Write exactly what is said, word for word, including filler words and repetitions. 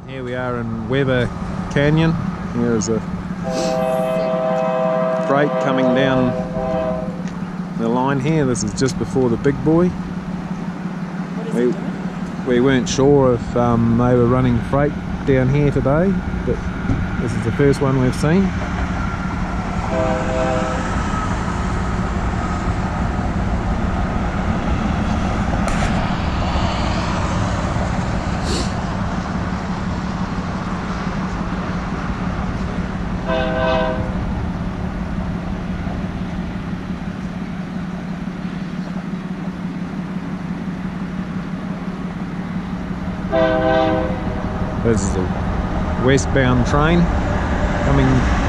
Here we are in Weber Canyon. Here is a freight coming down the line here. This is just before the big boy. What is We, it doing? we weren't sure if um, they were running freight down here today, but this is the first one we've seen. This is a westbound train coming